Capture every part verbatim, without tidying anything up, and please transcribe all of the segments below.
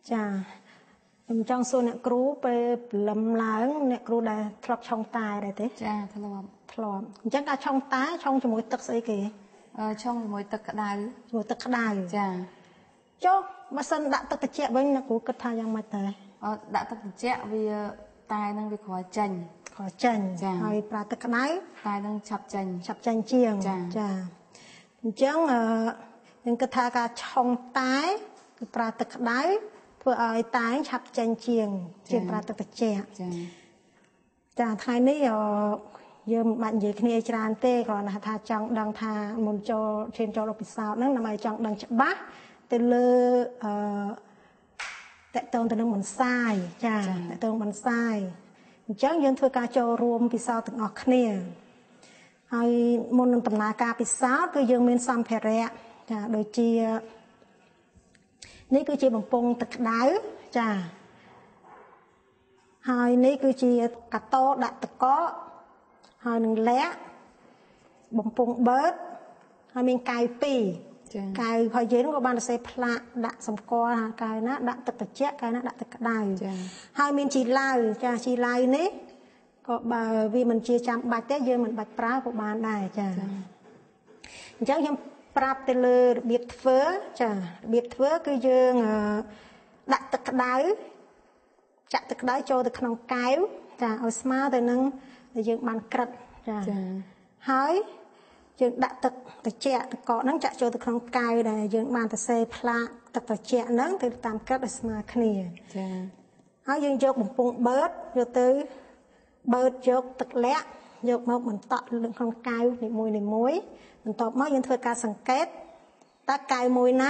ចាខ្ញុំចង់សួរអ្នកគ្រូពេលព្រលឹមឡើងអ្នកគ្រូដែលធ្លាប់ឆុងតែដែរទេចាធ្លាប់ធ្លាប់អញ្ចឹងការឆុងតែឆុងជាមួយទឹកស្អីគេអឺឆុងជាមួយទឹកក្តៅជាមួយទឹកក្តៅចាចុះបើសិនដាក់ទឹកត្រជាក់វិញអ្នកគ្រូគិតថាយ៉ាងម៉េចដែរអឺដាក់ទឹកត្រជាក់វាតែនឹងវាក្រោយចេញក្រោយចេញហើយប្រើទឹកក្តៅតែនឹងឆាប់ចេញឆាប់ចេញជាងចាអញ្ចឹងអឺខ្ញុំគិតថាការឆុងតែគឺប្រើទឹកក្តៅធ្វើឲ្យតែឆាប់ចេញជាងជាប្រើទឹកត្រជាក់ចាចាថ្ងៃនេះយើងមិនបាច់និយាយគ្នាច្រើនទេគ្រាន់តែថាចង់ដឹងថាមុនចូលឈានចូលដល់ពិសោធន៍ហ្នឹងដើម្បីចង់ដឹងច្បាស់ទៅលើអឺតកតងទៅនឹងបន្សាយចាតកតងបន្សាយអញ្ចឹងយើងធ្វើការចូលរួមពិសោធន៍ទាំងអស់គ្នាហើយមុននឹងដំណើរការពិសោធន៍គឺយើងមានសម្ភារៈចាដូចជានេះគឺជាបំពង់ទឹកក្តៅចាហើយនេះគឺជាកាតោដាក់ទឹកកកហើយនឹងលាក់បំពង់បឺតហើយមានកែវពីរកែវហើយយើងក៏បានសរសេរផ្លាកដាក់សម្គាល់ថាកែវណាដាក់ទឹកត្រជាក់កែវណាដាក់ទឹកក្តៅហើយមានជីឡៅចាជីឡៅនេះក៏បើវាមិនជាចាំបាច់ទេយើងមិនបាច់ប្រើក៏បានដែរចាអញ្ចឹងខ្ញុំប្រាប់ទៅលើរបៀបធ្វើចារបៀបធ្វើគឺយើងដាក់ទឹកក្តៅចាក់ទឹកក្តៅចូលទៅក្នុងកែវចាឲ្យស្មើទៅនឹងដែលយើងបានក្រិតចាហើយយើងដាក់ទឹកត្រជាក់ទឹកកកហ្នឹងចាក់ចូលទៅក្នុងកែវដែលយើងបានសរសេរផ្លាកទឹកត្រជាក់ហ្នឹងទៅតាមក្រិតឲ្យស្មើគ្នាចាហើយយើងយកបំពង់បឺតយកទៅបឺតយកទឹកលាក់យកមកបន្តក់លើក្នុងកែវនីមួយនីមួយបន្ទាប់មកយើងធ្វើការសង្កេតតើកែវមួយណា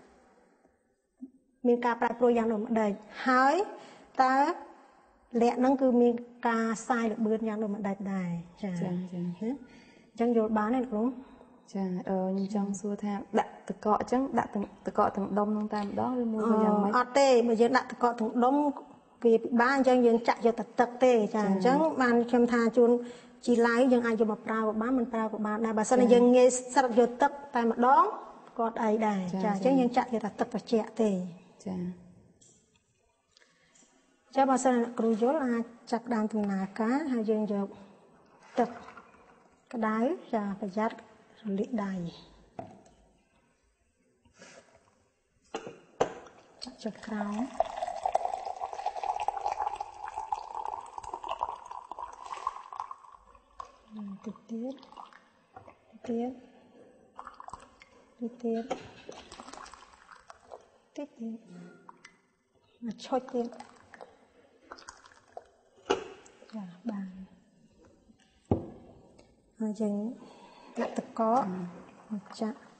មានការប្រែប្រួលយ៉ាងដូចម្ដេចហើយតើលាក់ហ្នឹងគឺមានការសាយល្បឿនយ៉ាងដូចម្ដេចដែរចាចាអញ្ចឹងយល់បានទេគ្រូចាអឺខ្ញុំចង់សួរថាដាក់តកកអញ្ចឹងដាក់តកកទាំងដុំហ្នឹងតែម្ដងឬមួយក៏យ៉ាងម៉េចអត់ទេបើយើងដាក់តកកទាំងដុំវាពិបាកអញ្ចឹងយើងចាក់យកតែទឹកទេចាអញ្ចឹងបានខ្ញុំថាជួនជីឡៅយើងអាចយកមកប្រើក៏បានមិនប្រើក៏បានដែរបើសិនជាយើងងាយស្រុតយកទឹកតែម្ដងគាត់អីដែរចាអញ្ចឹងយើងចាក់យកតែទឹកត្រជាក់ទេចាចាំបើសិនគ្រូយល់អាចចាប់ដើមដំណើរការហើយយើងយកទឹកក្តៅចាប្រយ័ត្នរលាកដៃចាក់ចុះក្រោមតិចទៀតទៀតទៀតតិចទៀតមកឆុចទៀតចាបានហើយយើងដាក់តកកមកចាក់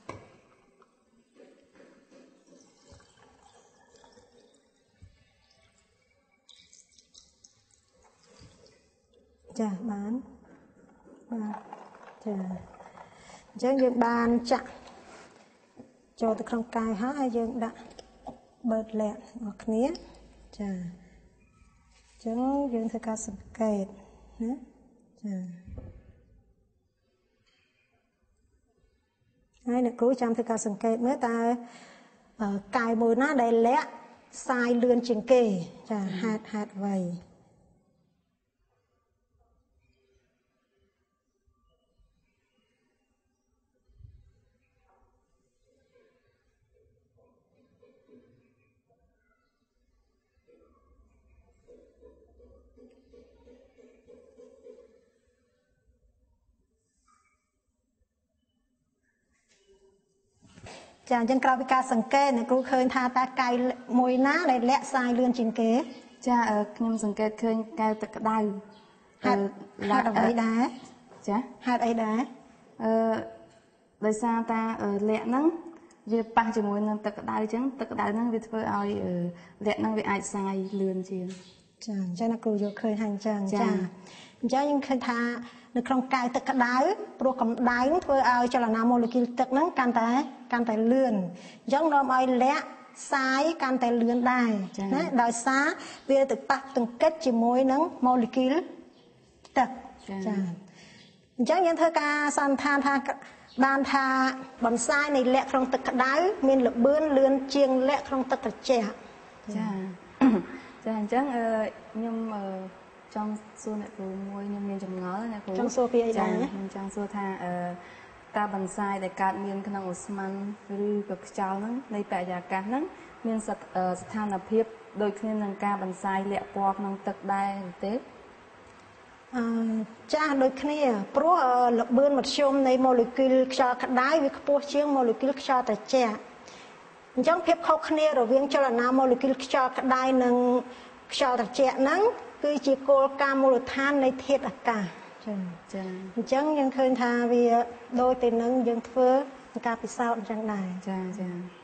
ចាបានបាទចាអញ្ចឹងយើងបានចាក់ចូលទៅក្នុងកែវហើយយើងដាក់បឺតលាក់អស់គ្នាចាអញ្ចឹងយើងធ្វើការសង្កេតណាចាហើយអ្នកគ្រូចាំធ្វើការសង្កេតមើលតើកែវមួយណាដែលលាក់សាយលឿនជាងគេចាហេតុហេតុអ្វីចាអញ្ចឹងក្រោយពីការសង្កេតអ្នកគ្រូឃើញថាតើកែវមួយណាដែលលាក់សាយលឿនជាងគេចាខ្ញុំសង្កេតឃើញកែវទឹកក្តៅហេតុហេតុអ្វីដែរចាហេតុអីដែរអឺដោយសារតាលាក់ហ្នឹងវាប៉ះជាមួយនឹងទឹកក្តៅអញ្ចឹងទឹកក្តៅហ្នឹងវាធ្វើឲ្យលាក់ហ្នឹងវាអាចសាយលឿនជាងចាអញ្ចឹងអ្នកគ្រូយល់ឃើញហើយអញ្ចឹងចាអញ្ចឹងយើងឃើញថានៅក្នុងកែវទឹកក្តៅព្រោះកម្ដៅធ្វើឲ្យចលនាម៉ូលេគុលទឹកហ្នឹងកាន់តែកាន់តែលឿនអញ្ចឹងនាំឲ្យលាក់សាយកាន់តែលឿនដែរណាដោយសារវាទៅប៉ះទង្គិចជាមួយនឹងម៉ូលេគុលទឹកចាអញ្ចឹងយើងធ្វើការសន្និដ្ឋានថាបានថាបន្សាយនៃលាក់ក្នុងទឹកក្តៅមានល្បឿនលឿនជាងលាក់ក្នុងទឹកត្រជាក់ចាចាអញ្ចឹងខ្ញុំចង់សួរអ្នកគ្រូមួយខ្ញុំមានចម្ងល់អ្នកគ្រូចង់សួរពីអីដែរខ្ញុំចង់សួរថាការបន្សាយដែលកើតមានក្នុងឧស្ម័នឬក៏ខ្យល់ហ្នឹងនៃបរិយាកាសហ្នឹងមានស្ថានភាពដូចគ្នានឹងការបន្សាយលាក់ពណ៌ក្នុងទឹកដែរទេអឺចាស់ដូចគ្នាព្រោះល្បឿនមធ្យមនៃម៉ូលេគុលខ្យល់ក្តៅវាខ្ពស់ជាងម៉ូលេគុលខ្យល់ត្រជាក់អញ្ចឹងភាពខុសគ្នារវាងចលនាម៉ូលេគុលខ្យល់ក្តៅនិងខ្យល់ត្រជាក់ហ្នឹងគឺជាគោលការណ៍មូលដ្ឋាននៃធាតុអាកាសចាចាអញ្ចឹងយើងឃើញថាវាដូចទៅនឹងយើងធ្វើការពិសោធន៍អញ្ចឹងដែរចាចា